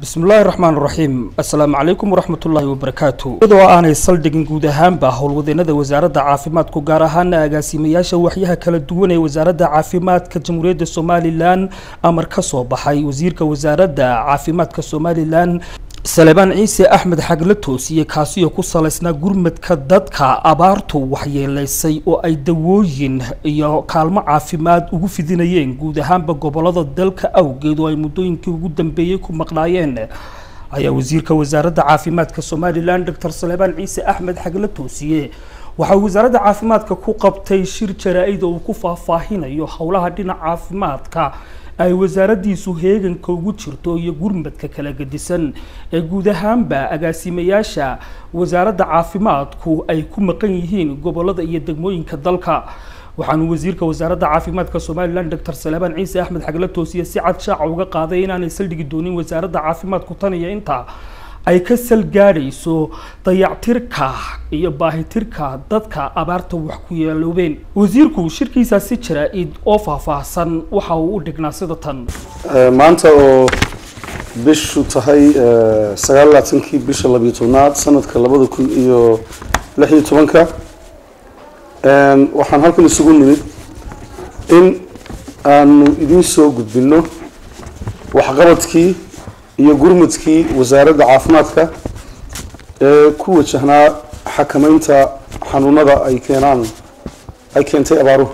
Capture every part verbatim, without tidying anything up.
بسم الله الرحمن الرحيم السلام عليكم ورحمة الله وبركاته. إذا أنا صلدقن جودهان بحول وذنذا وزارة عافيمات كجارهان أجاسيمياش وحيها كلا دون وزارة عافيمات كجمهورية الصومالي لان أمر كسو بحي وزير كوزارة عافيمات كالصومالي لان سليمان عيسى أحمد حقلتوس يكاسيو كوصلسنا جرمت كدتك أبارتو وحيليسي أو أي دوين يا كلمة عافيمات وقف دينيين جودهان بقبلات الدلك أو جدوا المدوين كوجودن بيكم مقنعين أي وزير كوزارة عافيمات كالصومالي لان دكتور سليمان عيسى أحمد حقلتوس waxa wasaaradda caafimaadka ku qabtay shir jaraa'id oo ku faahfaahinayo hawlaha dhinaca caafimaadka ay wasaaraddiisu heeganka ugu jirto iyo gurmadka kala gedisan ee guud ahaanba agaasimayaasha wasaaradda caafimaadku ay ku maqan yihiin gobolada iyo degmooyinka dalka waxaan wasiirka wasaaradda caafimaadka Soomaaliland Dr Salaaman Ciise Axmed Xaglatos iyo si cad shaac uga qaaday inaan saldhigi doonin wasaaradda caafimaadku tan iyo inta ay ka salgaarayso dayactirka iyo baahitirka dadka abaarta wax ku yeeloobeen wasiirku shirkiisa si jaraa'id oo faahfaahsan waxa uu u dhignaa sida tan maanta oo bishu tahay sagaal iyo labaatan bisha laba iyo tobnaad sanadka laba kun iyo lix iyo toban een waxaan halkan isugu nimid in aanu idin soo gudbino waxqabadkii iyo gurmadkii wasaaradda caafimaadka ee ku wajahnaa xakamaynta xanuunada ay keenaan ay keentay abaaruhu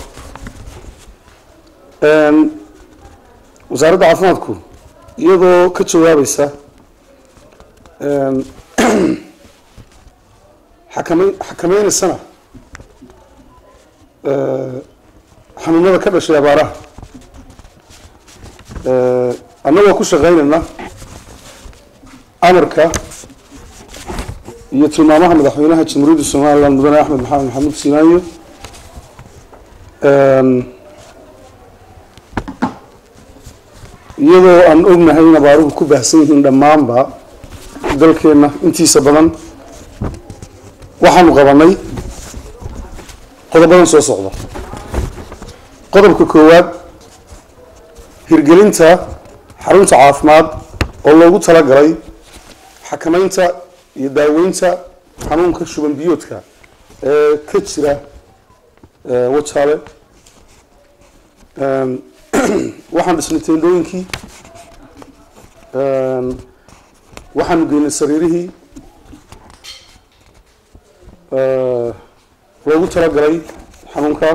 een wasaaradda caafimaadku iyadoo ka jawaabaysa een xakamayn xakamaynaysa ee xanuunada ka dhashay abaaraha ee annaga ku shaqeynayna amarka iyo tilmaamaha madaxweynaha jamhuuriyadda Soomaaliland mudane Axmed Maxamed Maxamuud Siinayo een iyadoo aan ognahay in abaaruhu ku baahsan yihiin dhammaanba dalkeena intiisa badan waxaanu qabanay qodobadan soo socda qodobka koowaad hirgelinta xarunta caafimaad oo loogu talagalay xakamaynta iyo daaweynta xanuunka shuban biyoodka ee ka jira ee wajaale een waxaan dhisnay teendooyinkii een waxaan geynay sariirihii ee loogu talagalay xanuunka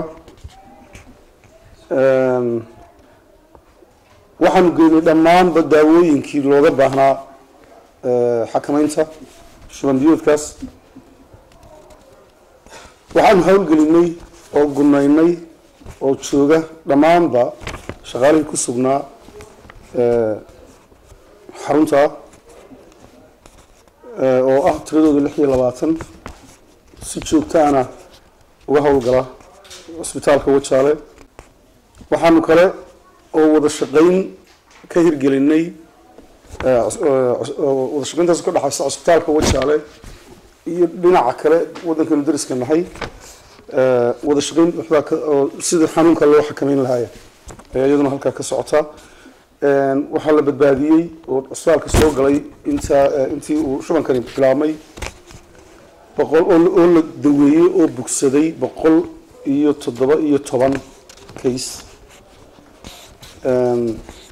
een waxaan geynay dhammaan daawooyinkii looga baahnaa ee xakamaynta shuban biyoodkaas waxaan hawlgelinay oo gunaynay oo jooga dhammaanba shaqaalihii ku sugnaa ee xarunta ee oo ah tiradooda lix iyo labaatan si joogtaana uga hawlgala isbitaalka Wajaale waxaanu kale oo wada shaqeyn ka hirgelinay ee wada shaqeyntaas ka dhaxaysa isbitaalka Wajaale iyo dhinaca kale wadanka dariska nahay ee wada shaqeyn sida xanuunka loo xakameyn lahaa ee iyaduna halka ka socota een waxa la badbaadiyay oo isbitaalka soo galay inta intii uu shubankani bilaabmay boqol oo la daweeyay oo bogsaday boqol iyo toddoba iyo toban case een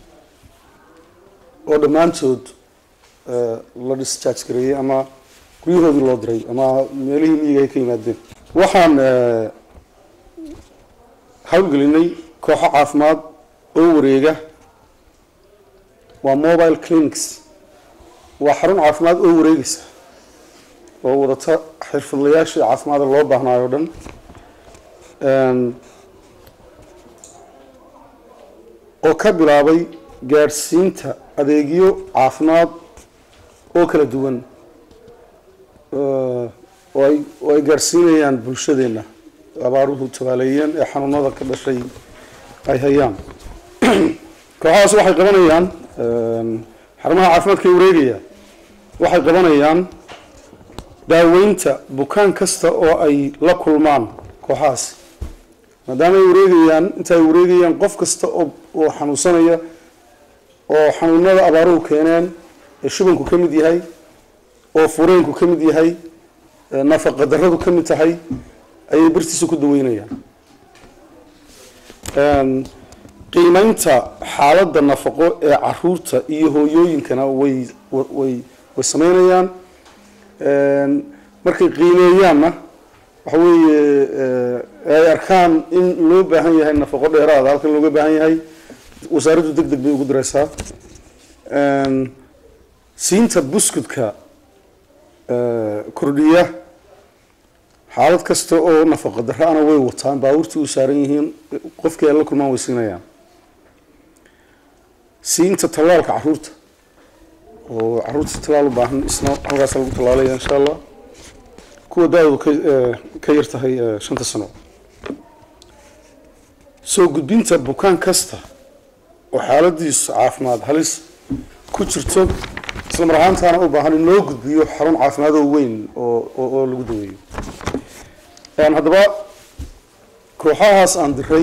oo dhamaantood ee la discharge gareeyay ama guryahoodii loo diray ama meelihii miyiga ay ka yimaadeen waxaan hawlgelinay kooxo caafimaad oo wareega waa mobile clinics waa xarun caafimaad oo wareegaysa oo wadata xirfadlayaasha caafimaadka loo baahnaayo dhan een oo ka bilaabay gaarsiinta adeegyo caafimaad oo kala duwan ee oo ay oo ay gaarsiinayaan bulshadeena abaaruhu tabaaleeyeen ee xanuunada ka dhashay ay hayaan kooxahaas waxay qabanayaan xarumaha caafimaadka ee wareegaya waxay qabanayaan daaweynta bukaan kasta oo ay la kulmaan kooxahaas maadaama ay wareegayaan inta ay wareegayaan qof kasta oo xanuunsanaya oo xanuunada abaaruhu keeneen shubanku ka mid yahay oo fureenku ka mid yahay nafaqa darradu ka mid tahay ayay bartiisa ku daweynayaan qiimaynta xaaladda nafaqo ee caruurta iyo hooyooyinkana way way way sameynayaan markay qiimeeyaanna waxa weeye ay arkaan in loo baahan yahay nafaqo dheeraad ah halkan looga baahan yahay wasaaraddu deg deg bay ugu diraysaa siinta buskudka kordhiya xaalad kasta oo nafaqo darro ana way wataan baabuurtii u saaran yihiin qofkii ay la kulmaan way siinayaan siinta tallaalka caruurta oo caruurta tallaal u baahan isna halkaas lagu tallaalaya insha allah kuwa daawadu ka ka yar tahay shanta sano soo gudbinta bukaan kasta oo xaaladiisa caafimaad halis ku jirto isla mar ahaantaana u baahan in loo gudbiyo xarun caafimaad oo weyn oo oo lagu daweeyo haddaba kooxahaas aan diray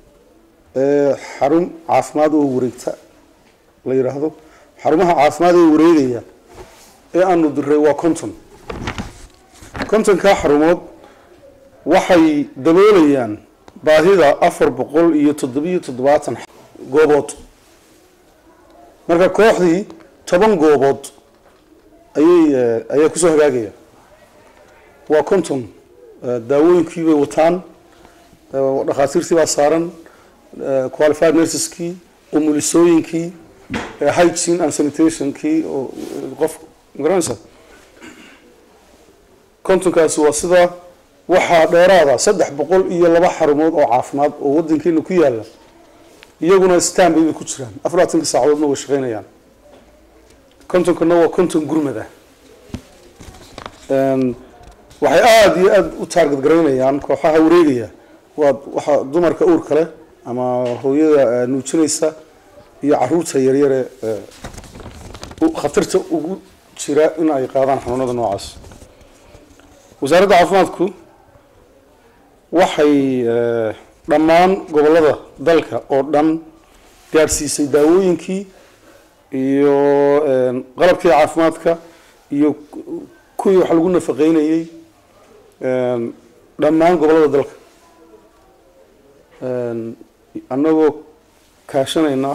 xarun caafimaad oo wareegta la yiraahdo xarumaha caafimaad ee wareegaya ee aanu diray waa konton kontonka xarumood waxay daboolayaan baahida afar boqol iyo toddobiyo toddobaatan goobood marka kooxdii toban goobood ayay ayaa kusoo hagaagaya waa konton daawooyinkii bay wataan dhakhaatiirtii baa saaran qualified nurseski umulisooyinkii hygiene and sanitationkii oo qof garanaysa kontonkaasi waa sida waxaa dheeraada saddex boqol iyo laba xarumood oo caafimaad oo waddankeena ku yaala iyaguna standby bay ku jiraan afar iyo labaatanka saacadoodna way shaqaynayaan kontonkana waa konton gurmada waxay aada iyo aada u taarget garaynayaan kooxaha wareegaya waa waxaa dumarka uurka leh ama hooyada nuujinaysa iyo caruurta yaryare khatarta ugu jira in ay qaadaan xanuunada noocaas wasaaradda caafimaadku waxay dhammaan gobollada dalka oo dhan gaadhsiisay daawooyinkii iyo qalabkii caafimaadka iyo kuwii wax lagu nafaqeynayay dhammaan gobollada dalka annagoo kaashanayna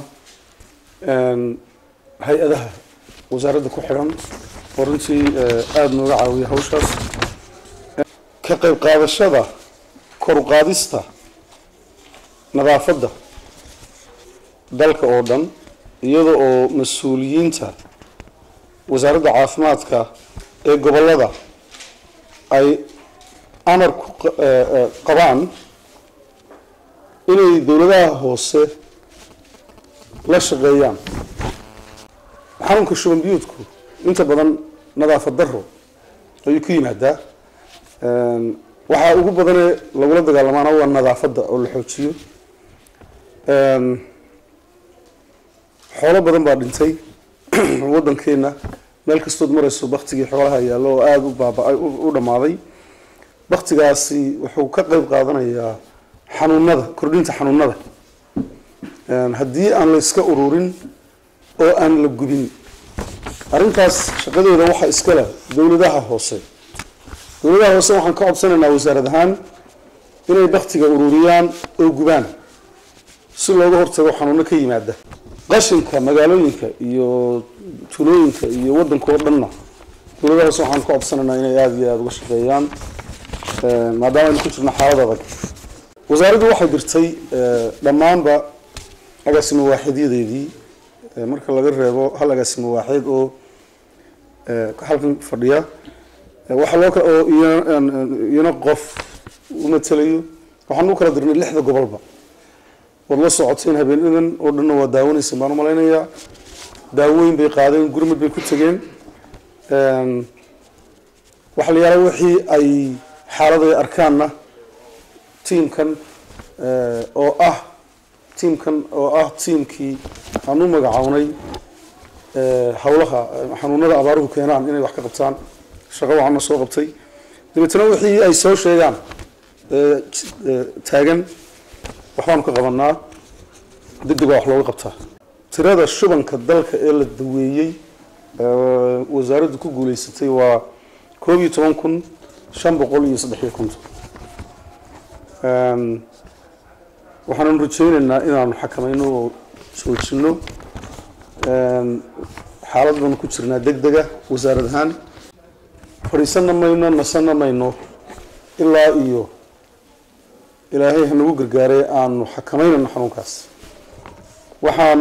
hay-adaha wasaaradda ku xidhan oo runtii aada nooga caawiya hawshaas ka qayb qaadashada kor u qaadista nadaafadda dalka oo dhan iyada oo mas-uuliyiinta wasaaradda caafimaadka ee gobollada ay amar ku qabaan inay dowladaha hoose la shaqeeyaan xarunka shuban biyuudku inta badan nadaafad darro ayuu ku yimaadaa waxaa ugu badanee lagula dagaalamaana waa nadaafadda oo la xoojiyo xoolo badan baa dhintay waddankeena meel kastood marayso baktigii xoolaha yaallo oo aada u baaba-ay u dhammaaday baktigaasi wuxuu ka qayb qaadanayaa xanuunada kordhinta xanuunada haddii aan la iska ururin oo aan la gubin arrintaas shaqadeeda waxaa iska leh dowladaha hoose dowladaha hoose waxaan ka codsanaynaa wasaarad ahaan inay baktiga ururiyaan oo gubaan si looga hortago xanuuno ka yimaada qashinka magaalooyinka iyo tuulooyinka iyo waddanka oo dhanna dowladaha hoose waxaan ka codsanaynaa inay aada iyo aada uga shaqeeyaan maadaama aynu ku jirno xaalad adag wasaaraddu waxay dirtay dhammaanba agaasimo waaxidyadeedii marka laga reebo hal agaasimo waaxid oo halkan fadhiya waxaa loo kala oo iyana qof u matalayo waxaan u kala dirnay lixda gobolba waad la socoteen habeenadan oo dhanna waa daawanaysa baan u malaynayaa daawooyin bay qaadeen gurmad bay ku tegeen waxaa la yaalaa wixii ay xaalad ay arkaanna tiimkan oo ah tiimkan oo ah tiimkii aan u magacawnay howlaha xanuunada abaaruhu keenaan inay wax ka qabtaan shaqo waxaana soo qabtay dabeetana wixii ay soo sheegaan taagan waxbaanu ka qabanaa deg deg waa wax looga qabtaa tirada shubanka dalka ee la daweeyey wasaaraddu ku guuleysatay waa koob iyo toban kun shan boqol iyo saddex iyo konton waxaanu rajaynaynaa inaanu xakamayno oo joojino xaalad baan ku jirnaa degdega wasaarad ahaan fadhiisana mayno nasana mayno ilaa iyo ilaahay hanagu gargaaray aanu xakamaynayno xanuunkaas waxaan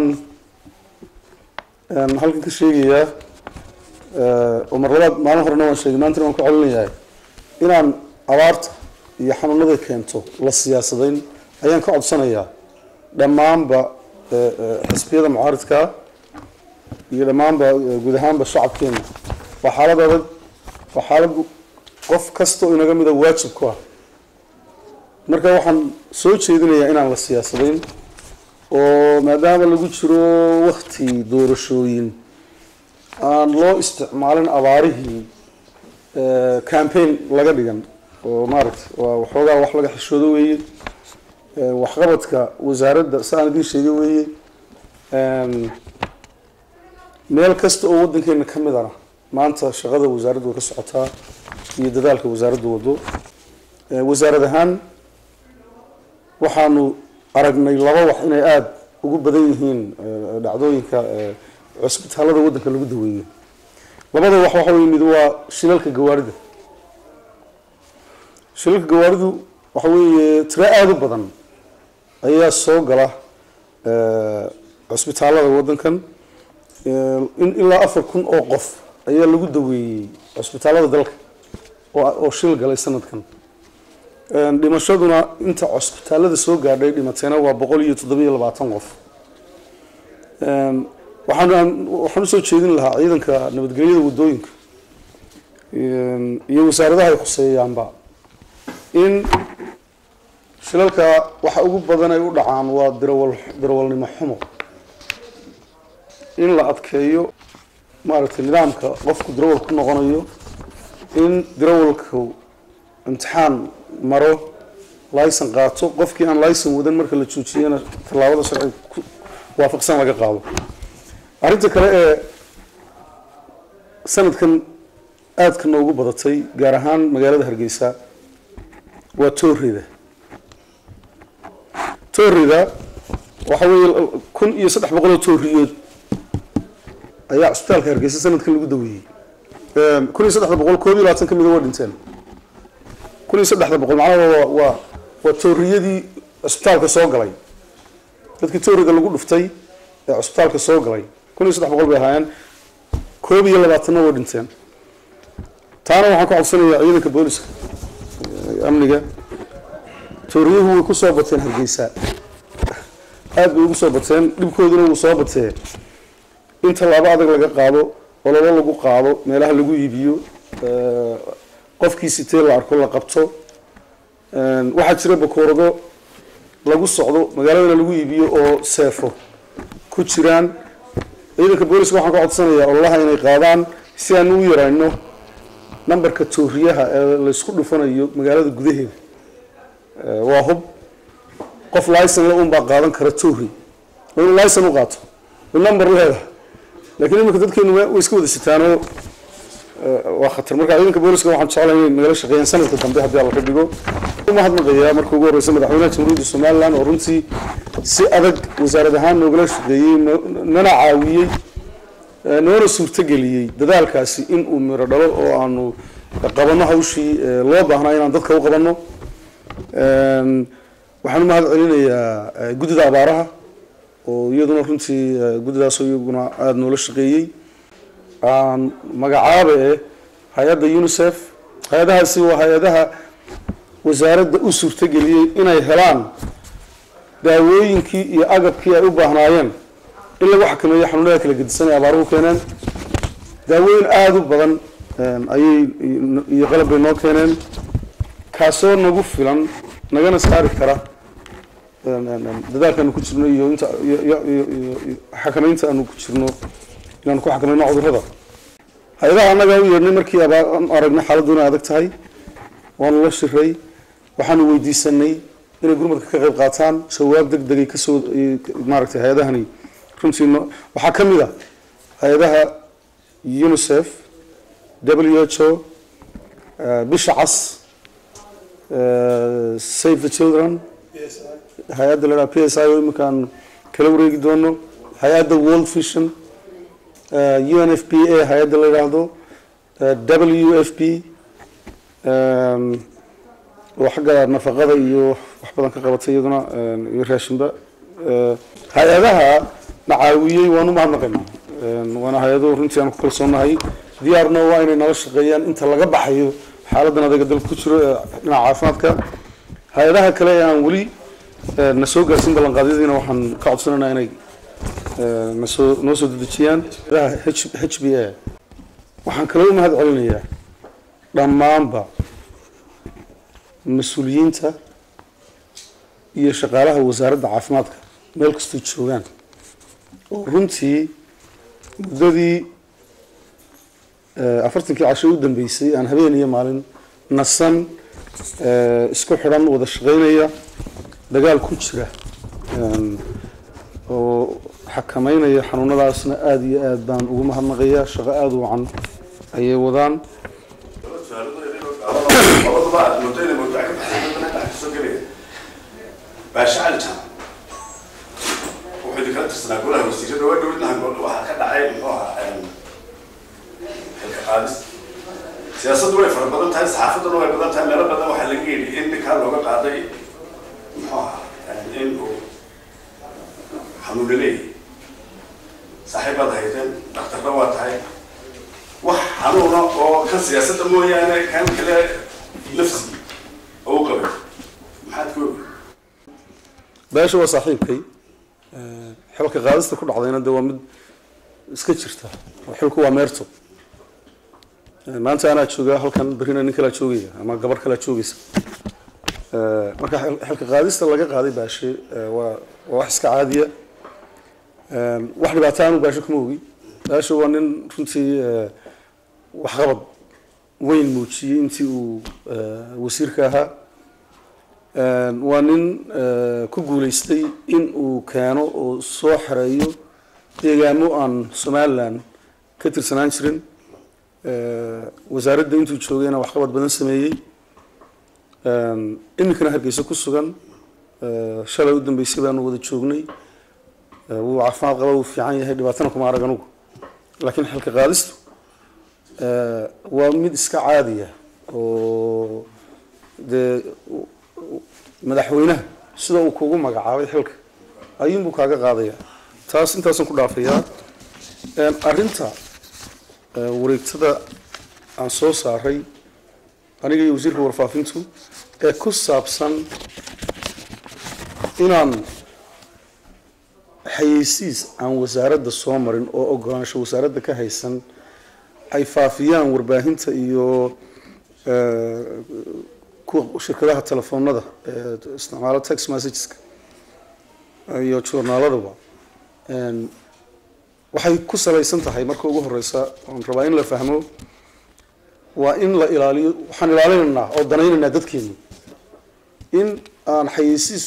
halkan ka sheegayaa oo mar labaad maalin horena waan sheegay maantana waan ku celinayaa inaan abaarta iyo xanuunada keento la siyaasadayn ayaan ka codsanayaa dhammaanba xisbiyada mucaaridka iyo dhammaanba guud ahaanba shacabkeena waa xaalad adag waa xaalad qof kasta oo inaga mida waajib ku ah marka waxaan soo jeedinayaa inaan la siyaasadayn oo maadaama lagu jiro wakti doorashooyin aan loo isticmaalin abaarihii campaign laga dhigan oo maaragtay waa waxoogaa wax laga xishoodo weeye waxqabadka wasaaradda saan idiin sheegay weeye meel kasta oo waddankeena ka midana maanta shaqada wasaaraddu way ka socotaa iyo dadaalka wasaaraddu wado wasaarad ahaan waxaanu aragnay laba wax inay aada ugu badan yihiin dhacdooyinka cusbitaalada waddanka lagu daweeyo labada wax waxa weeye mid waa shilalka gawaarida shilalka gawaaridu waxa weeye tiro aada u badan ayaa soo gala cusbitaalada waddankan in ilaa afar kun oo qof ayaa lagu daweeyey cusbitaalada dalka oo shil galay sanadkan dhimashaduna inta cusbitaalada soo gaadhay dhimatayna waa boqol iyo toddoba iyo labaatan qof waxaan waxaan usoo jeedin lahaa ciidanka nabadgelyada waddooyinka iyo wasaaradaha ay khuseeyaanba in shilalka waxa ugu badan ay u dhacaan waa dirawal dirawalnimo xumo in la adkeeyo maaragtay nidaamka qofku dirawal ku noqonayo in dirawalku imtixaan maro laysan qaato qofkii aan laysan wadan marka la joojiyana tallaabada sharci waafaqsan laga qaado arrinta kale ee sanadkan aadka noogu badatay gaar ahaan magaalada Hargeysa waa toorida toorida waxa weeye kun iyo saddex boqol oo tooriyood ayaa cusbitaalka Hargeysa sanadkan lagu daweeyay kun iyo saddex boqol koob iyo labaatan ka mid ah waa dhinteen kun iyo saddex boqol macnaheedu waa waa tooriyadii cusbitaalka soo galay dadkii toorida lagu dhuftay ee cusbitaalka soo galay kun iyo saddex boqol bay ahaayeen koob iyo labaatan waa dhinteen taana waxaan ku codsanayaa ciidanka booliska amniga tooriyuhu way ku soo bateen Hargeysa aad bay ugu soo bateen dhibkooduna wuu soo batee inta laba adag laga qaado oo laba lagu qaado meelaha lagu iibiyo qofkii sitee la arko la qabto waxaa jira bakoorado lagu socdo magaalada lagu iibiyo oo seefo ku jiraan ciidanka booliska waxaan ka codsanayaa wallahi inay qaadaan si aan u yarayno numberka tooriyaha ee la isku dhufanayo magaalada gudaheeda waa hub qof laysan la unbaa qaadan kara toori oo in laysan u qaato number leedahay laakiin iminka dadkeenu way iska wada sitaanoo waa khatar marka ciidanka booliska waxaan jeclahay inay nagala shaqeeyaan sanadka dambe haddii alla ka dhigo mahadnaqayaa markii ugu horreysay madaxweynaha jamhuuriyadda Somaliland oo runtii si adag wasaarad ahaan noogala shaqeeyey nana caawiyey noona suurtageliyey dadaalkaasi in uu miro dhalo oo aanu qabanno hawshii loo baahnaa inaan dadka u qabanno waxaan u mahad celinayaa guddida abaaraha oo iyaduna runtii guddidaas iyaguna aada noola shaqeeyey aan magacaaba ee hay-adda UNICEF hay-adahaasi waa hay-adaha wasaaradda u suurtageliyey inay helaan daawooyinkii iyo agabkii ay u baahnaayeen in lagu xakameeyo xanuunada kala gedisan ee abaaruhu keeneen daawooyin aada u badan ayay iyo qalab bay noo keeneen kaasoo nagu filan nagana saari kara dadaalkaanu ku jirno iyo inta xakamaynta aanu ku jirno inaanu ku xakamayno cudurrada hay-adaha annaga u yeedhnay markii aan aragnay xaaladdu inay adag tahay waanu la shiray waxaanu weydiisanay inay gurmadka ka qayb qaataan jawaab deg degay kasoo maaragtay hay-adahani runtii waxaa ka mid ah hay-adaha UNICEF, W H O, bisha cas, Save the Children, hay-adda la P S I oo iminkaan kala wareegi doono, hay-adda World Vision, U N F P A hay-adda la yiraahdo, W F P oo xagga nafaqada iyo wax badan ka qabatay iyaduna iyo raashinba. hay-adaha nacaawiyey waan u mahadnaqaynaa, waana hay-ado runtii aan ku kalsoonahay, diyaarna waa inay nala shaqeeyaan inta laga baxayo xaaladan adaga dalka ku jiro ee dhinaca caafimaadka. hay-adaha kale ee aan weli na soo gaarsiin ballanqaadyadiina waxaan ka codsanaynaa inay nasoo noo soo dedejiyaan. H B A waxaan kale u mahad celinayaa dhammaanba mas-uuliyiinta iyo shaqaalaha wasaaradda caafimaadka meel kastoo joogaan oo runtii muddadii afartankii casho u dambeysay aan habeen iyo maalin nasan isku xidhan wada shaqaynaya, dagaal ku jira oo xakameynaya xanuunadaasna aada iyo aad baan ugu mahadnaqayaa. shaqo aada u wacan ayay wadaan. باشا وحدي كانت تستنقلها والسجادة وين ودنا نقول واحد كذا عين واحد القادس سياسة وين فربنا تهز حافظ وين بدنا تعمل ربنا واحد لقيني إنك كان لو قاضي يعني إنه حنون لي صاحب هذا هيتم دكتور روات هاي وحنون أو كان سياسة مو يعني كان كله نفسي أو قبل ما حد يقول baasha waa saaxiibkay xilka qaadista ku dhacdayna de waa mid iska jirta, xilku waa meerto. maanta anaa joogaa halkan, berrina nin kala joogaya ama gabar kala joogaysa. marka xilka qaadista laga qaaday baashe waa wax iska caadiya, wax dhibaato aanu baashe kuma ogi. baashe waa nin runtii waxqabad weyn muujiyey intii uu wasiirka ahaa. waa nin ku guuleystay in uu keeno oo soo xereeyo deegaamo aan Somaliland ka tirsanaan jirin. wasaaradda intuu joogayna waxqabad badan sameeyey. iminkana Hargeysa ku sugan, shalay u dambeysay baanu wada joognay. wuu caafimaad qaba, wuu fiican yahay, dhibaatana kuma arag anugu. laakiin xilka qaadistu waa mid iska caadiya oo dee madaxweynaha sida uu kugu magacaabay xilka ayuun buu kaaga qaadaya. taas intaasan ku dhaafayaa. arrinta wareegtada aan soo saaray aniga iyo wasiirka warfaafintu ee ku saabsan inaan xayeysiis aan wasaaradda soo marin oo ogolaansho wasaaradda ka haysan ay faafiyaan warbaahinta iyo shirkadaha telefoonada ee isticmaalo text messageska iyo joornaaladaba waxay ku salaysan tahay marka ugu horeysa oon rabaa in la fahmo waa in la ilaaliyo. waxaan ilaalinaynaa oo danaynaynaa dadkeenu in aan xayeysiis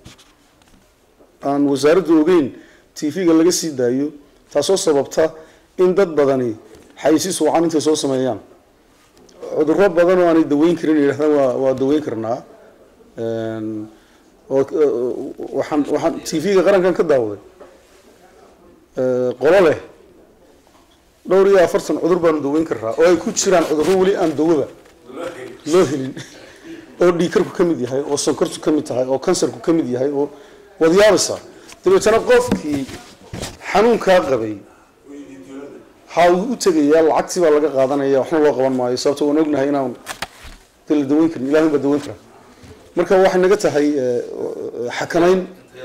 aan wasaaraddu ogeyn T V-ga laga sii daayo, taasoo sababta in dad badani xayeysiis wacan intay soo sameeyaan cudurro badan oo aanay daweyn karin yiraahdaan waa waa daweyn karnaa. oo waxaan waxaan T V-ga qarankan ka daawaday qolo leh dhowr iyo afartan cudur baan daweyn karnaa oo ay ku jiraan cudurro weli aan dawada loo helin, oo dhiigkarku ka mid yahay, oo sonkortu ka mid tahay, oo kansarku ka mid yahay, oo wadyaabasa. dabeetana qofkii xanuunkaa qabay ha uu u tagayaa, lacagtii baa laga qaadanaya, waxna loo qaban maayo sababtoo waan ognahay inaan dal daweyn karin, ilaahay baa daweyn kara. marka waxay naga tahay xakamayn.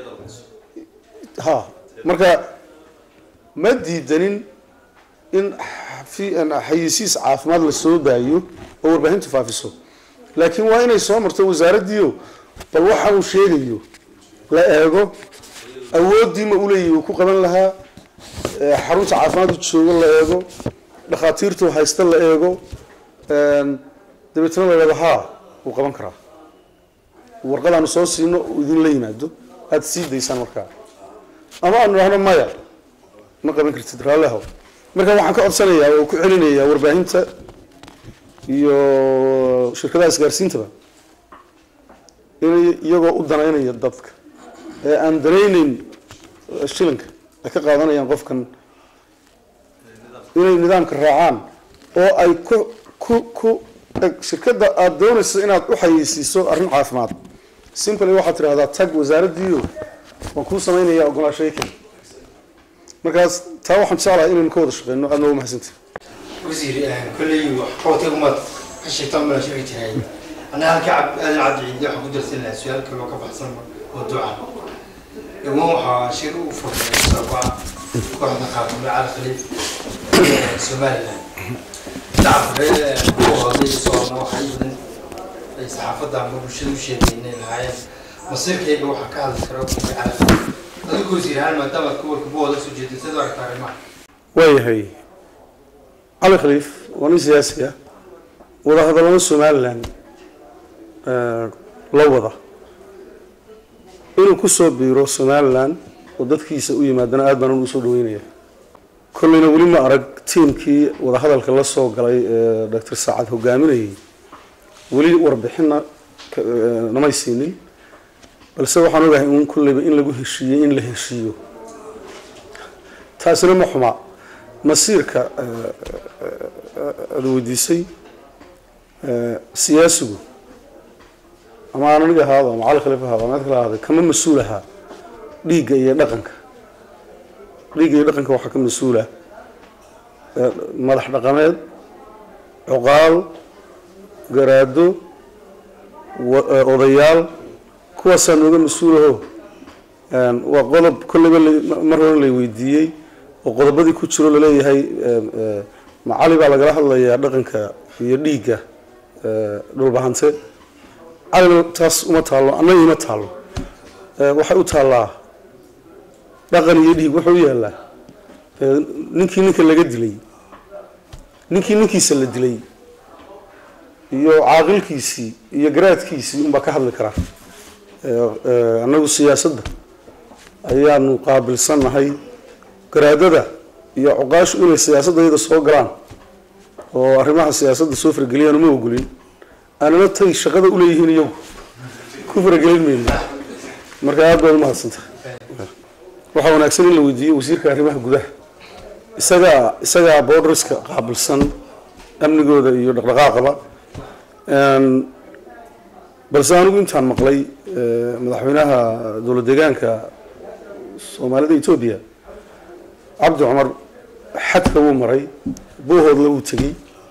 ha marka ma diidanin in fi xayeysiis caafimaad la soo daayo oo warbaahintu faafiso, laakiin waa inay soo marto wasaaraddiyo bal waxa uu sheegayo la eego, awoodii ma u leeyahay ku qaban lahaa, xarunta caafimaadka jooga la eego, dhakhaatiirtu haysta la eego, dabeetana la yidhahdo haa wuu qaban karaa. warqadaanu soo siino idin la yimaado aada sii daysaan markaa, ama aanu idhahno maya ma qaban kartid raallihow marka waxaan ka codsanayaa oo ku celinayaa warbaahinta iyo shirkadaha isgaarsiintaba inay iyagoo u danaynaya dadka ee aan danaynayn shilinka ay ka qaadanayaan qofkan inay nidaamka raacaan oo ay ku ku ku shirkadda aad doonayso inaad u xayeysiiso arrin caafimaad simply waxaad tidhahdaa tag wasaaradiiyo waan kuu samaynayaa ogolaashay kale markaas taa waxaan jeclahay inaynu ka wada shaqeyno aadna ugu mahadsantahay wasiir kolley waxqabadka umaad ka sheegtaan bala sheegi jiray anaa halka aadan cabdi ciidle waxaan ku darsan lahaa su-aal kale oo ka baxsan mawduuca iwan waxaa shir u furmay sabaa kooxda qaatuma cali khaliif somaliland shacabka reer soona waxay badan ay saxaafadda ama bulshada u sheegaynay lahaayeen masiirkayga waxaa ka hadli kara cali khaliif adigu wasiir ahaan maadaama aad gobolka booda soo jeedin sidoo aragtaa arrimaha waayahay cali khaliif waa nin siyaasi ah wadahadallada somaliland la wada inuu ku soo biiro somaliland oo dadkiisa u yimaadana aad baan u soo dhaweynaya kolleyna weli ma arag tiimkii wadahadalka la soo galay ee doctor saacad hogaaminayay weli warbixinna namay siinin balse waxaan ogahay in kolleyba in lagu heshiiyey in la heshiiyo taasina ma xuma masiirka aad weydiisay siyaasigu ama aan aniga ahaado ama cali khaliif ahaado ama cid kale ahaado kama mas-uul ahaa dhiigga iyo dhaqanka dhiigga iyo dhaqanka waxaa ka mas-uula madax dhaqameed cuqaal garaado odayaal kuwaasaa nooga mas-uulaho waa qodob kolleyba mar hore lay weydiiyey oo qodobadii ku jiro laleeyahay macali baa lagala hadlayaa dhaqanka iyo dhiigga dhulbahante calina taas uma taallo annaga ima taallo waxay u taallaa dhaqan iyo dhiig wuxuu u yaallaa ninkii ninka laga dilay ninkii ninkiisa la dilay iyo caaqilkiisii iyo garaadkiisii unbaa ka hadli karaa annagu siyaasadda ayaanu qaabilsannahay garaadada iyo cuqaashu inay siyaasadayada soo galaan oo arrimaha siyaasadda soo farageliyaan uma ogolin aanana tay shaqada u leeyihiin iyagu ku faragelin mayno marka aad baad umahadsantahay waxaa wanaagsan in la weydiiyo wasiirka arrimaha gudaha isagaa isagaa borderska qaabilsan amnigooda iyo dhaqdhaqaaqaba balse anigu intaan maqlay madaxweynaha dowlad deegaanka soomaalida etoobiya cabdi cumar xadka wuu maray boohoodla wuu tegey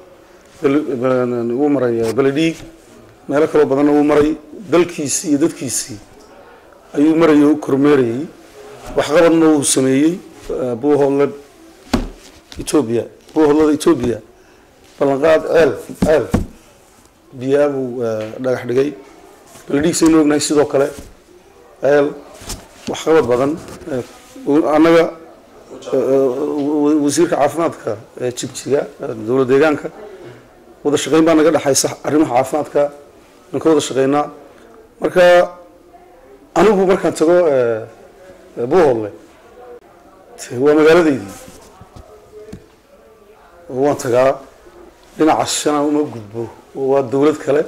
wuu maray beledhiig meelo kaloo badanna wuu maray dalkiisii iyo dadkiisii ayuu marayay u kormeerayay waxqabadna wuu sameeyey boohoodla etoobiya boohoodlada etoobiya ballanqaad ceel ceel biyaa buu dhagax dhigay beledhiig saynu ognahay sidoo kale ceel waxqabad badan annaga wasiirka caafimaadka jigjiga dowlad deegaanka wada shaqeyn baa naga dhexaysa arrimaha caafimaadka aan ka wada shaqeynaa marka anigu markaan tago boohoodle waa magaaladeydii waan tagaa dhinaca shana uma gudbo waa dowlad kale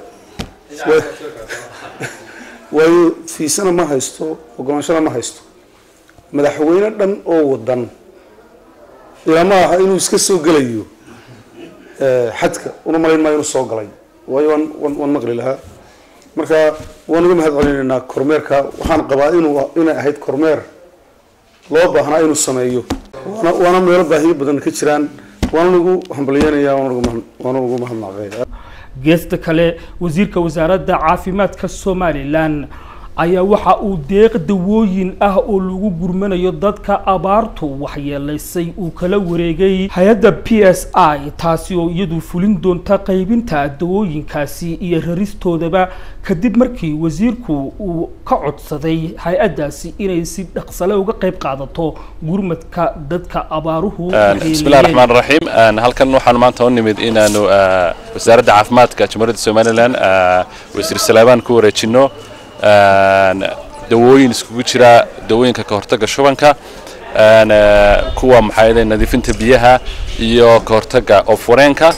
waayo fiisana ma haysto ogolaanshana ma haysto madaxweyne dhan oo wadan ilama aha inuu iska soo gelayo xadka una malayn maayo inuu soo galay waayo waan waan maqli lahaa marka waan uga mahad celinaynaa kormeerka waxaan qabaa inuu inay ahayd kormeer loo baahnaa inuu sameeyo waana meelo baahiyo badan ka jiraan waan ugu hambalyeynaya waan ugu mahadnaqay geesta kale wasiirka wasaaradda caafimaadka Somaliland ayaa waxa uu deeq dawooyin ah oo lagu gurmanayo dadka abaartu waxyeelaysay uu kala wareegay hay'adda P S I taasi oo iyadu fulin doonta qaybinta dawooyinkaasi iyo raristoodaba kadib markii wasiirku uu ka codsaday hay'addaasi inay si dhaqsale uga qayb qaadato gurmadka dadka abaaruhu. bismillaahir rahmaanir rahiim halkan waxaan maanta u nimid inaanu wasaaradda caafimaadka Jamhuuriyadda Somaliland wasiir Salaaban ku wareejino dawooyin iskugu jira dawooyinka ka hortagga shubanka kuwa maxay nadiifinta biyaha iyo ka hortagga oof-wareenka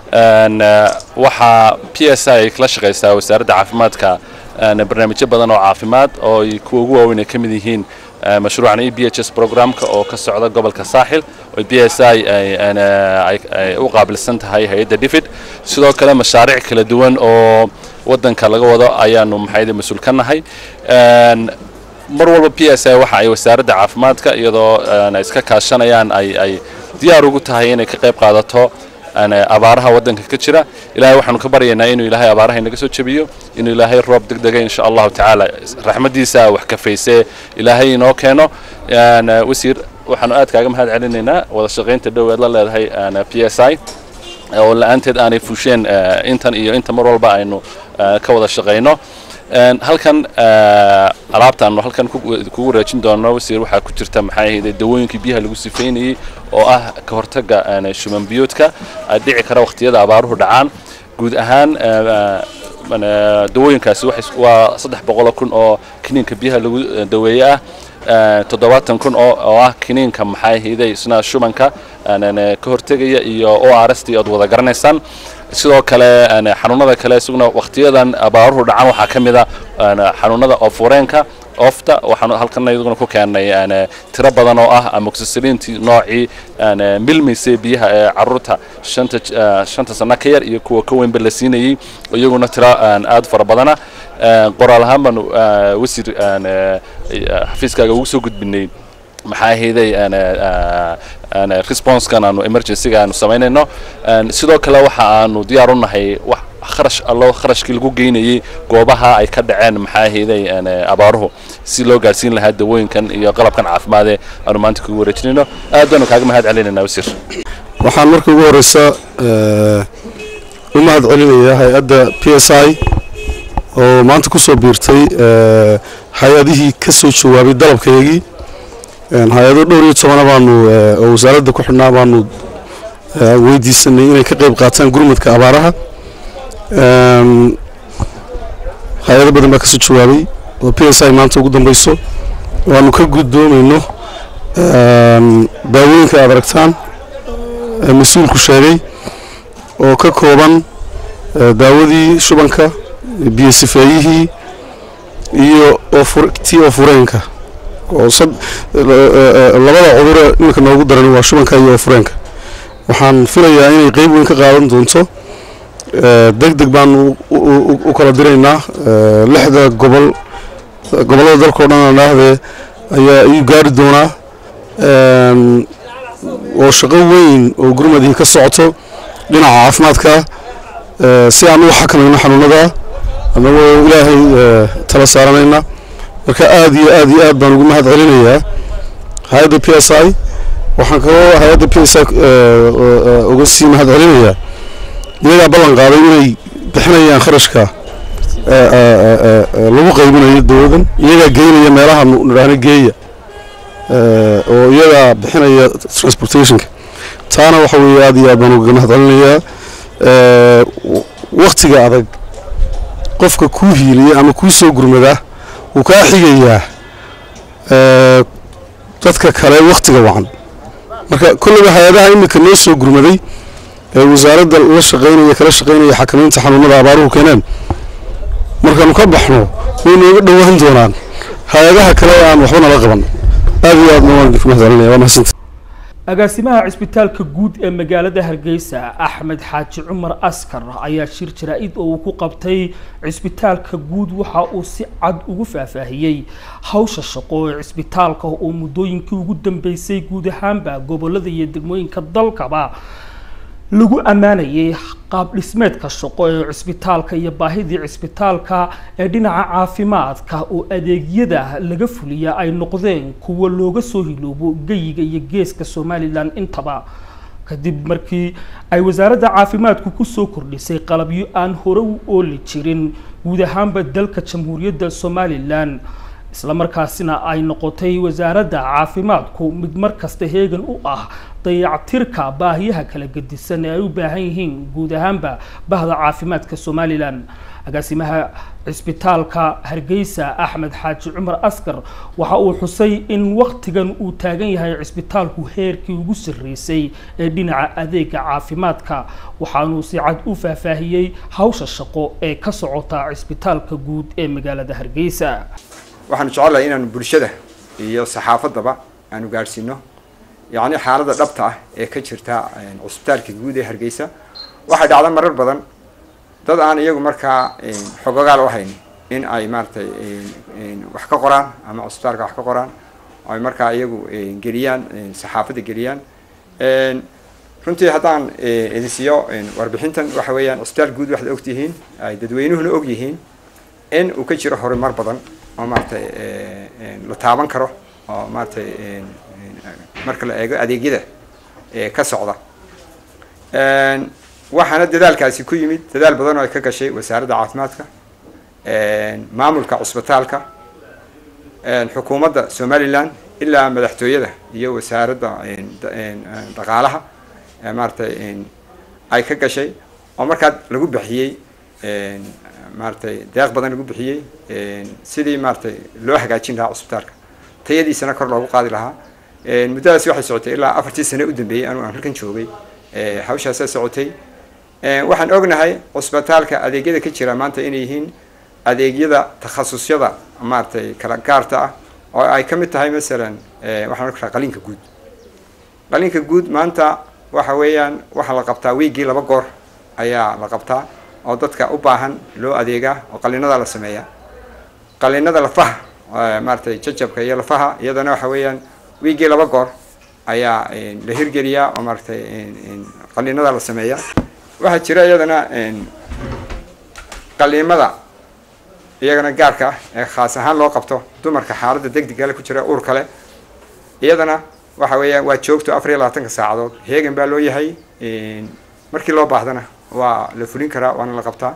waxa P S I kala shaqeysaa wasaaradda caafimaadka barnaamijyo badan oo caafimaad oo kuwa ugu waaweyn ka mid yihiin مشروعنا إي بي إتش إس برنامج أو كسر قبل كساحل والبي إس آي أنا وقابل السنة هاي هيدا ديفيد سيدو كلام مشاريع كلا دوان أو ودن كلا جوضا أيانو محيد مسؤول كنا هاي مرور البي إس آي وحى وسارد عافماتك يدو أنا إسكا كاشان أيان أي أي ديارو قلت هاي إنك قيب قادته أنا أبارها ودن كتشرة إلهي وحنا كبرينا إنه إلهي أبارها إنك سو تشبيه إنه إلهي الرب دقدقة إن شاء الله تعالى رحمة ديسا وحكفيسة إلهي إنه كانوا أنا وسير وحنا أتك عم هذا علينا ولا شغين تدو الله هاي أنا بي إس آي ولا أنت أنا فوشين أنت إيه أنت مرة بقى إنه كوضع شغينه هل كان alaabta aan halkan ku wareejin doono wasiir waxa ku jirta maxay ahayd dawooyinka biyaha lagu sifeynayay oo ah ka hortagga shuman biyoodka dhici kara waqtiyada abaaruhu dhacaan guud ahaan dawooyinkaasi waa saddex boqol kun oo kiniinka biyaha lagu daweeyo ah toddobaatan kun oo ah kiniinka maxay ahayd isna shumanka ka hortagaya iyo O R S T oo wada garanaysaan sidoo kale ana xanuunada kale isaguna waqtiyadan abaaruhu dhacan waxa kamida ana xanuunada oof-wareenka oofta waxaan halkan iyaduna ku keenay ana tiro badan oo ah amoxicillinti noocii ana milmise biyaha ee carruurta shanta shanta sano ka yar iyo kuwa ka weyn balasiinayay iyaguna tiro aad fara badana qoraal ahaan baan wasiir ana xafiiskaaga ugu soo gudbinay maxay heeday ana ana response kan aanu emergency aanu sameynayno sidoo kale waxa aanu diyaar u nahay wax kharash allo kharashkii lagu geynayay goobaha ay ka dhaceen maxay heeday ana abaaruhu si loo gaarsiin lahaa dawooyinkan iyo qalabkan caafimaad ee aanu maanta ku wareejinayno aad baan kaaga mahad celinayna wasiir waxaan marka ugu horeysa u mahad celinayaa hay'adda P S I oo maanta ku soo biirtay hay'adihii ka soo jawaabay dalabkaygii hay'ado dhowr iyo toban baanu oo wasaaradda ku xidhnaa baanu weydiisanay inay ka qayb qaataan gurmadka abaaraha hay'ado badan baa ka soo jawaabay oo P S I maanta ugu dambayso waanu ka guddoonayno daawooyinka aad aragtaan mas'uulku sheegay oo ka kooban daawadii shubanka biyo sifeeyihii iyo oofurtii oofureenka oo sad labada cudur imika noogu daran waa shubanka iyo oof-wareenka waxaan filayaa inay qayb weyn ka qaadan doonto degdeg baan u kala diraynaa lixda gobol gobolada dalka oo dhan anaahde ayaa ayuu gaari doonaa oo shaqo weyn oo gurmadii ka socoto dhinaca caafimaadka si aan u xakamayno xanuunada anagoo ilaahay tala saaranayna marka aad iyo aad iyo aad baan ugu mahad celinayaa hay'adda P S I waxaan kaloo hay'adda P S I uga sii mahad celinayaa iyaga ballan qaaday inay bixinayaan kharashka lagu qaybinayo dawladan iyaga geynaya meelaha niraahna geeya oo iyaga bixinaya transportationka taana waxa weeye aad iyo aad baan uga mahad celinayaa waqtiga adag qofka ku hiiliya ama ku soo gurmada uu ka xigayaa ee dadka kale waqtiga wacan marka kulliga hay'adaha imika noo soo gurmaday ee wasaaradda la shaqeynaya kala shaqeynaya xakamaynta xanuunada abaaruhu keenan markaanu ka baxno way nooga dhawaan doonaan hay'adaha kale aan waxba nala qaban aad iyo aad noo ku mahadcelinaya waa mahadsantahay agaasimaha cisbitaalka guud ee magaalada Hargeysa Axmed Xaaji Cumar Askar ayaa shir jaraa'id oo ku qabtay cisbitaalka guud waxa uu si cad ugu faahfaahiyay hawsha shaqo ee cisbitaalka oo muddooyinkii ugu dambeysay guud ahaanba gobolada iyo degmooyinka dalkaba lagu amaanayay qaab dhismeedka shaqo ee cisbitaalka iyo baahidii cisbitaalka ee dhinaca caafimaadka oo adeegyada laga fuliya ay noqdeen kuwa looga soo hiloobo geyiga iyo geeska Somaliland intaba kadib markii ay wasaaradda caafimaadku ku soo kordhisay qalabyo aan hore u ooli jirin guud ahaanba dalka jamhuuriyadda Somaliland isla markaasina ay noqotay wasaaradda caafimaadku mid markasta heegan u ah dayactirka baahiyaha kala gedisan ee ay u baahan yihiin guud ahaanba bahda caafimaadka Somaliland. agaasimaha cisbitaalka Hargeysa Axmed Xaaji Cumar Askar waxa uu xusay in waqtigan uu taagan yahay cisbitaalku heerkii ugu sarreysay ee dhinaca adeega caafimaadka, waxaanu si cad u faahfaahiyay hawsha shaqo ee ka socota cisbitaalka guud ee magaalada Hargeysa. waxaan jecelahay inaan bulshada iyo saxaafadaba aanu gaarsiino yani xaaladda dhabta ah ee ka jirta cisbitaalka guud ee Hargeysa. waxa dhacda marar badan dad aan iyagu markaa xogogaal u hayn in ay maartay wax ka qoraan ama cisbitaalka wax ka qoraan ay markaa iyagu geliyaan saxaafadda geliyaan. runtii haddaan idin siiyo warbixintan waxa weeyaan cisbitaal guud waxaad ogtihiin ay dadweynuhuna og yihiin in uu ka jiro horumar badan oo maartay la taaban karo oo maartay marka la eego adeegyada ka socda. waxaana dadaalkaasi ku yimid dadaal badan oo ay ka gashay wasaaradda caafimaadka, maamulka cisbitaalka, xukuumadda Somaliland ilaa madaxtooyada iyo wasaaradda dhaqaalaha maartay ay ka gashay oo markaa lagu bixiyay maartay deeq badan lagu bixiyay sidii maartay loo hagaajin lahaa cisbitaalka, tayadiisana kor loogu qaadi lahaa. muddadaasi waxay socotay ilaa afartii sano u dambeeyay anuu aan halkan joogay hawshaasay socotay. waxaan ognahay cisbitaalka adeegyada ka jira maanta inay yihiin adeegyada takhasusyada maartay kala gaarta ah oo ay ka mid tahay masalan waxaan arkaa qalinka guud. qalinka guud maanta waxa weeyaan waxa la qabtaa wiigii laba goor ayaa la qabtaa oo dadka u baahan loo adeegaa oo qalinada la sameeyaa. qalinada lafaha maartay jajabka iyo lafaha iyadana waxa weeyaan wiigii laba goor ayaa la hirgeliyaa oo maartay qalinada la sameeyaa. waxaa jira iyadana qaliimada iyagana gaarka ah ee khaas ahaan loo qabto dumarka xaaladda degdega leh ku jira uur kale. iyadana waxa weeyaan waa joogto afar iyo labaatanka saacadood heegan baa loo yahay, markii loo baahdana waa la fulin karaa waana la qabtaa.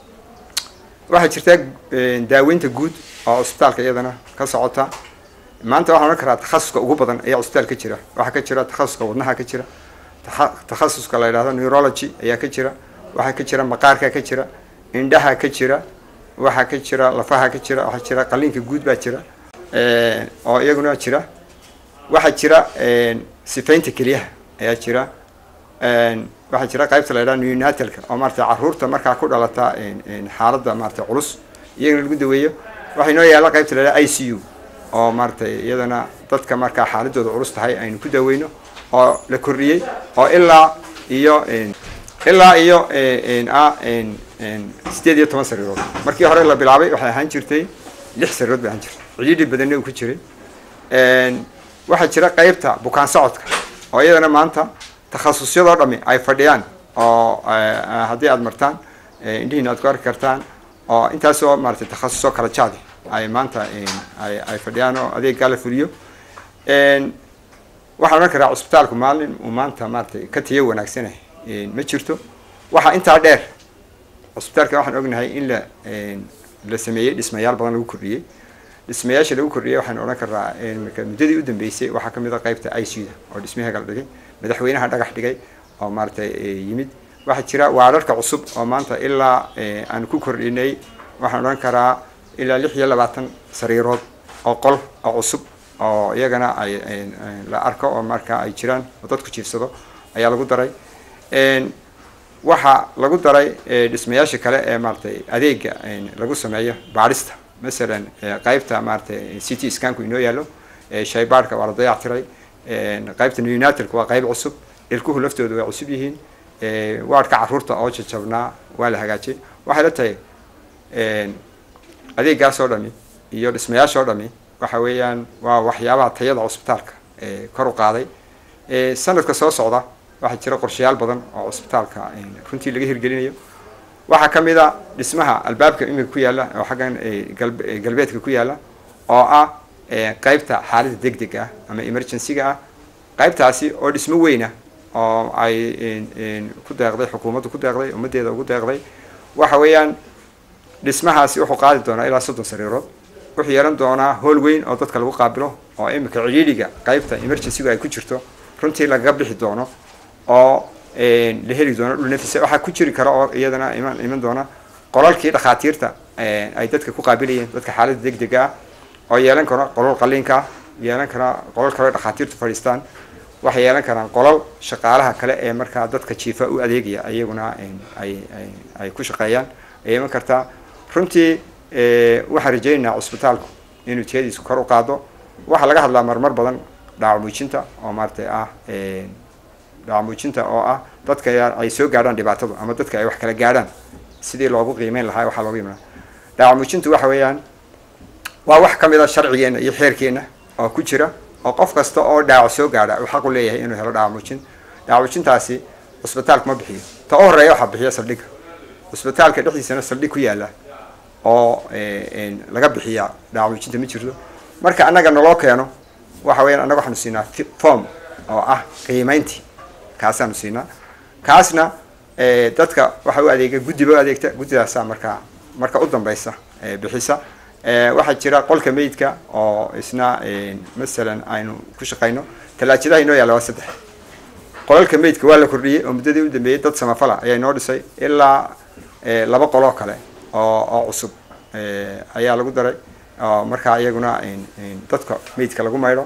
waxaa jirta daaweynta guud oo cisbitaalka iyadana ka socota. maanta waxaan oran karaa takhasuska ugu badan ayaa cisbitaal ka jira. waxaa ka jira takhasuska wadnaha ka jira, takhasuska la yidhaahdo neurology ayaa ka jira, waxaa ka jira maqaarka ka jira, indhaha ka jira, waxaa ka jira lafaha ka jira, waxaa jira qalinka guud baa jira oo iyaguna jira. waxaa jira sifaynta keliyaha ayaa jira. waxaa jira qaybta la yidhahdo neonatalka oo maartay caruurta markaa ku dhalata xaaladda maartay culus iyagana lagu daweeyo. waxaa inoo yaalla qaybta la yidhahdo I C U oo maartay iyadana dadka markaa xaaladooda culus tahay aynu ku daweyno oo la kordhiyey oo ilaa iyo ilaa iyo sideed iyo toban sariirood. markii hore la bilaabay waxay ahaan jirtay lix sariirood bay ahaan jirtay, cidhiidhi badanna uu ku jiray. waxaa jira qaybta bukaan socodka oo iyadana maanta takhasusyadoo dhami ay fadhiyaan oo haddii aad martaan indhihiina aad ku arki kartaan oo intaasoo maartay takhasusoo kala jaadi ay maanta ay ay fadhiyaan oo adeeggaa la fuliyo. waxaan oran karaa cisbitaalku maalin uu maanta maartay ka tayo wanaagsanah ma jirto. waxaa intaa dheer cisbitaalka waxaan ognahay in la la sameeyey dhismayaal badan lagu kordhiyey. dhismayaasha lagu kordhiyey waxaan oran karaa muddadii u dambeysay waxaa ka mid ah qaybta I C U da oo dhismaha kala dhigay, madaxweynaha dhagax dhigay oo maartay yimid. waxaa jira waararka cusub oo maanta ilaa aan ku kordhinay waxaan oran karaa ilaa lix iyo labaatan sariirood oo qol oo cusub oo iyagana ay la arko oo markaa ay jiraan oo dadku jiifsado ayaa lagu daray. waxaa lagu daray dhismayaasha kale ee maartay adeega lagu sameeyo baarista, masalan qaybta maartay C T scanku inoo yaallo, shaybaarka waa la dayactiray. qaybta neonatalka waa qayb cusub, ilkuhu laftooda way cusub yihiin. waadhka caruurta oo jajabnaa waa la hagaajiyay. waxay la tahay adeeggaasoo dhami iyo dhismayaashoo dhami waxa weeyaan waa waxyaabaha tayada cisbitaalka kor u qaaday. sanadka soo socda waxaa jira qorshayaal badan oo cisbitaalka runtii laga hirgelinayo. waxaa ka mid a dhismaha albaabka imika ku yaalla oo xaggan galbeedka ku yaalla oo ah qaybta xaaladda degdeg ah ama emergency-ga ah. qaybtaasi oo dhismo weyna oo ay ku deeqday xukuumaddu ku deeqday ummaddeeda ugu deeqday. waxa weeyaan dhismahaasi wuxuu qaadi doonaa ilaa soddon sariirood wuxuu yeelan doonaa hool weyn oo dadka lagu qaabilo oo imika ciriiriga qaybta emergency ay ku jirto runtii laga bixi doono oo la heli doono dhul nafis waxa ku jiri kara oo iyadana iman iman doona qolalkii dhakhaatiirta ay dadka ku qaabilayeen dadka xaaladda degdega ah oo yeelan karo qolal qaliinka yeelan kara qolal kale dhakhaatiirtu fadhiistaan waxay yeelan karaan qolal shaqaalaha kale ee markaa dadka jiifa u adeegaya ayaguna ay ay ku shaqeeyaan ay iman kartaa runtii waxaan rajaynaynaa cusbitaalku inuu tiyadiisu kor u qaado waxaa laga hadlaa marmar badan dhaawac muujinta oo maaragtay ah dhaawac muujinta oo ah dadka ay soo gaadhaan dhibaatadu ama dadka ay wax kala gaadhaan sidii loogu qiimeyn lahaa waxaa loogu imanaa dhaawac muujintu waxa weeyaan waa wax ka mid a sharcigeena iyo xeerkeena oo ku jira oo qof kasta oo dhaawac soo gaadha uu xaq u leeyahay inuu helo dhaawac muujin dhaawac muujintaasi cusbitaalku ma bixiyo ta u horeeya waxaa bixiya saldhigga cusbitaalka dhexdiisana saldhig ku yaala oo laga bixiya dhaawac muujinta ma jirto marka annaga naloo keeno waxa weeyaan annaga waxaanu siinaa form oo ah qiimeyntii kaasaanu siinaa kaasna dadka waxa u adeega guddiba u adeegta guddidaasaa markaa marka u dambaysa bixisa waxaa jira qolka meydka oo isna masalan aynu ku shaqayno talaajadaha inoo yaalla waa saddex qolalka meydka waa la kordhiyey oo muddadii u dambeeyey dad samafala ayaa inoo dhisay ilaa laba qoloo kale oo oo cusub ayaa lagu daray oo markaa iyaguna dadka meydka lagu maydho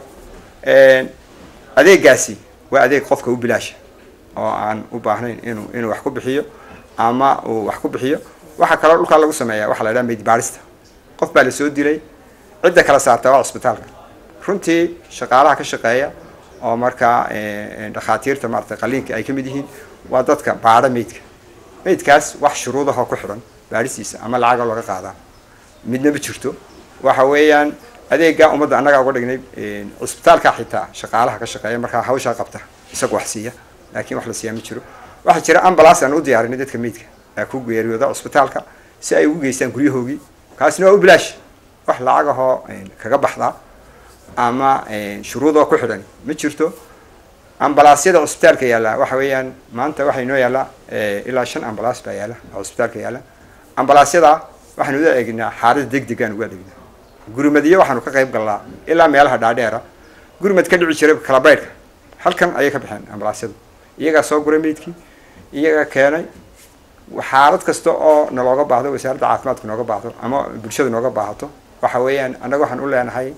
adeegaasi waa adeeg qofka u bilaasha oo aan u baahnayn inuu inuu wax ku bixiyo ama uu wax ku bixiyo waxaa kaloo dhulkaa lagu sameeyaa waxaa la idhaha meyd baarista qof baa la soo dilay cidda kala saarta waa cusbitaalka runtii shaqaalaha ka shaqeeya oo markaa dhakhaatiirta maaragtay qaliinka ay ka mid yihiin waa dadka baadha meydka meydkaas wax shuruudahoo ku xidhan baadhisiisa ama lacaga looga qaadaa midna ma jirto waxa weeyaan adeeggaa ummadda annagaa uga dhignay cusbitaalka xitaa shaqaalaha ka shaqeeya markaa hawshaa qabta isaga wax siiya laakiin wax la siiyaa ma jiro waxaa jira ambulance aan u diyaarinay dadka meydka ee ku geeriyooda cusbitaalka si ay ugu geystaan guryahoogii kaasina waa u bilaash wax lacag ahoo kaga baxdaa ama shuruudoo ku xidhan ma jirto ambalaasyada cusbitaalka yaalla waxa weeyaan maanta waxaa inoo yaalla ilaa shan ambalaas baa yaalla oo cusbitaalka yaalla ambalaasyada waxaanu u adeegnaa xaalada degdegaan ugu adeegnaa gurmadiyo waxaanu ka qayb galnaa ilaa meelaha dhaadheera gurmad ka dhici jiray kala baydhka halkan ayay ka baxeen ambalaasyadu iyagaa soo guray meydkii iyagaa keenay xaalad kasta oo nalooga baahdo wasaaradda caafimaadka nooga baahdo ama bulshada nooga baahato waxa weeyaan annaga waxaan u leenahay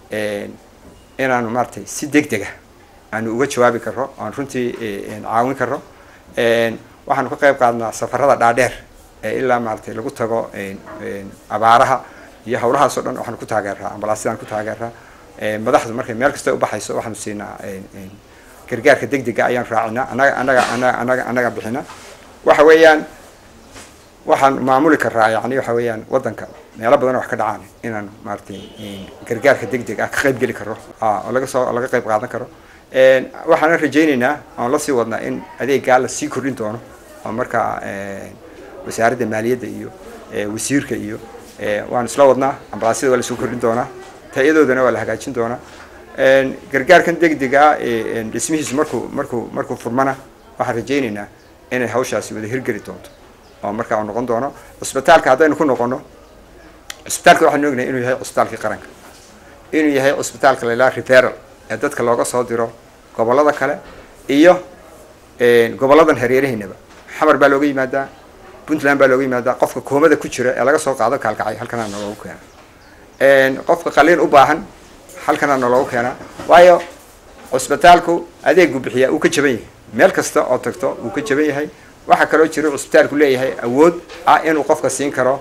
inaanu maaragtay si degdega aanu uga jawaabi karro oan runtii caawin karro waxaanu ka qayb qaadnaa safarada dhaadheer ee ilaa maaragtay lagu tago abaaraha iyo hawlahaas oo dhan waxaanu ku taageeraa ambalaasyadaan ku taageeraa madaxdu markay meel kasta u baxayso waxaanu siinaa gargaarka degdega ayaan raacinaa annaga annaga annaga annaga annaga bixina waxa weeyaan waxaan maamuli karaa yani waxa weeyaan waddanka meelo badan wax ka dhacaan inaan maaragtay gargaarka degdeg ah ka qayb geli karo oo laga soo laga qayb qaadan karo waxaan rajaynaynaa oon la sii wadnaa in adeeggaa la sii kordhin doono oo markaa wasaaradda maaliyadda iyo wasiirka iyo waan isla wadnaa ambalaasyada waa lasoo kordhin doonaa tayadoodana waa la hagaajin doonaa gargaarkan degdega dhismihiisu markuu markuu markuu furmana waxaan rajaynaynaa inay hawshaasi wada hirgeli doonto oo markaa uu noqon doono cusbitaalka haddaynu ku noqono cusbitaalka waxaanu ognahay inuu yahay cusbitaalkii qaranka inuu yahay cusbitaalka la yidhaha referal ee dadka looga soo diro gobollada kale iyo gobolladan hareeraheynaba xamar baa looga yimaadaa puntland baa looga yimaadaa qofka koomada ku jira ee laga soo qaado kaalkacay halkanaa naloogu keena qofka qaliin u baahan halkanaa naloogu keenaa waayo cusbitaalku adeegu bixiyaa uu ka jaban yahay meel kasta oo tagto uu ka jaban yahay waxaa kaloo jiro cusbitaalku leeyahay awood ah inuu qofka siin karo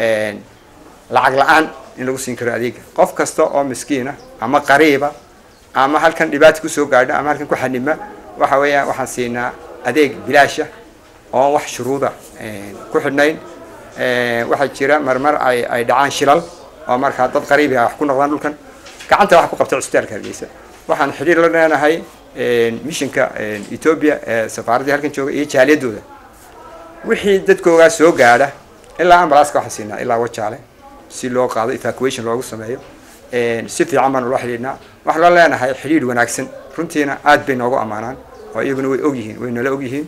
lacag la-aan in lagu siin karo adeega qof kasta oo miskiina ama qariiba ama halkan dhibaata kusoo gaadha ama halkan ku xanima waxa weeyaan waxaan siinaa adeeg bilaasha oo wax shuruuda ku xidhnayn waxaa jira marmar ay ay dhacaan shilal oo markaa dad qariibi ah wax ku noqdaan dhulkan gacanta wax ku qabta cusbitaalka Hargeysa waxaan xiriir la leenahay mishinka Ethiopia ee safaaradda halkan jooga iyo jaaliyadooda wixii dadkooga soo gaadha ilaa ambalaaska waxa siinaa ilaa wajaale si loo qaado evacuation loogu sameeyo si fiican baan loo xiriirnaa waxa la leenahay xiriir wanaagsan runtiina aad bay noogu amaanaan oo iyaguna way og yihiin way nala og yihiin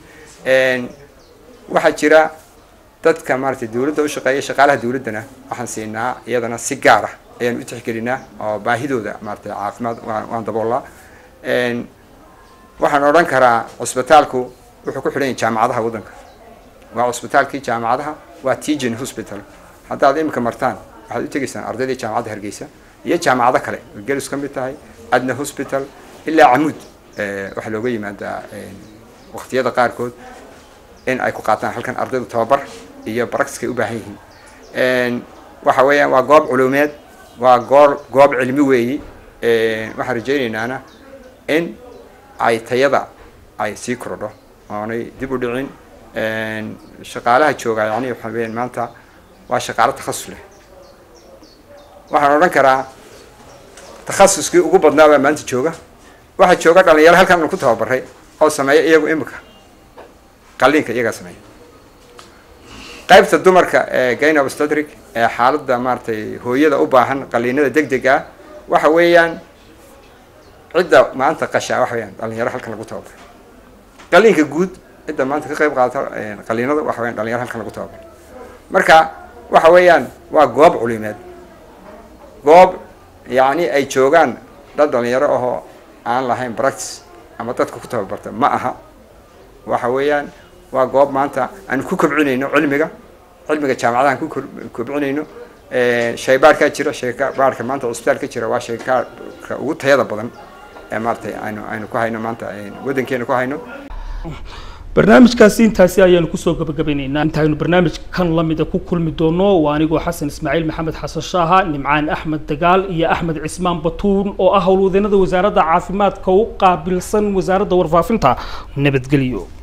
waxaa jira dadka maartay dawladda u shaqeeya shaqaalaha dawladdana waxaan siinaa iyadana si gaar ah ayaan u tixgelinaa oo baahidooda maartay caafimaad waan daboolaa een waxaan odhan karaa cusbitaalku wuxuu ku xidhan yahay jaamacadaha waddanka waa cusbitaalkii jaamacadaha waa teaching hospital haddaad imika martaan waxaad u tegaysaan ardaydii jaamacadda Hargeysa iyo jaamacado kale gelis ka mid tahay adna hospital ilaa Camud waxa looga yimaadaa waqtiyada qaarkood in ay ku qaataan halkan ardaydu tababar iyo practice u baahan yihiin een waxa weeyaan waa goob culumeed waa goob goob cilmi weeyi een waxa rajaynaynaa in ay tayada ay sii kordho aanay dib u dhicin een shaqaalaha jooga yani waxa weeyaan maanta waa shaqaale takhasus leh waxaan oran karaa takhasuskii ugu badnaa baa maanta jooga waxa jooga dhalinyaro halkan ku tababaray oo sameeya iyagu imika qalliinka iyaga sameeya qaybta dumarka ee gynae obstetric ee xaaladda maartay hooyada u baahan qalliinada degdega ah waxa weeyaan cidda maanta qashaa waxa weeyaan dhalinyaro halkan lagu tababaray qalliinka guud cidda maanta ka qayb qaadata qalliinada waxa weeyaan dhalinyaro halkan lagu tababaray marka waxa weeyaan waa goob culimeed goob yani ay joogaan dad dhalinyaro ahoo aan lahayn practice ama dadka ku tababarta ma aha waxa weeyaan waa goob maanta aan ku kobcinayno cilmiga cilmiga jaamacadaha ku kobcinayno ee shaybaarka jira shaybaarka maanta cusbitaalka jira waa shaybaarka ugu tayada badan ee maartay aynu aynu ku hayno maanta wadankeena ku hayno barnaamijkaasi intaasi ayaanu kusoo gabagabaynaynaa intaaynu barnaamijkan la mid ah ku kulmi doono waa anigoo xasan ismaaciil maxamed xasan shaaha nimcaan axmed dagaal iyo axmed cismaan batuun oo ah howlwadeenada wasaaradda caafimaadka u qaabilsan wasaaradda warfaafinta nabadgelyo.